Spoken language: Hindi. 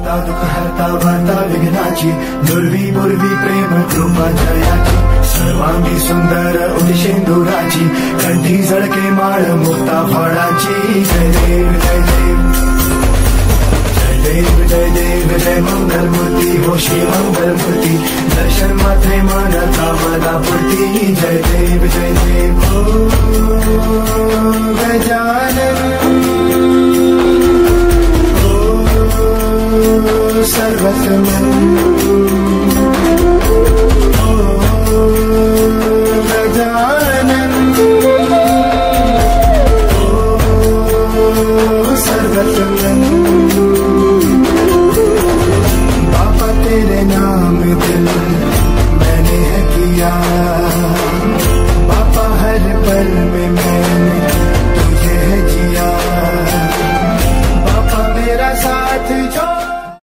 हरता दुःख हरता वार्ता विघ्नाची, दुर्वी पूर्वी प्रेम कृपा जयाची, सर्वांगी सुंदर उदिशेंदुराची, कंठी झळके माळ मुक्ता फळाची। जय देव जय देव जय देव जय देव जय मंगल मूर्ती हो श्री मंगल मूर्ती, दर्शन मात्रे मन कामना पूर्ती। जय देव जय देव गजानन सर्वसमं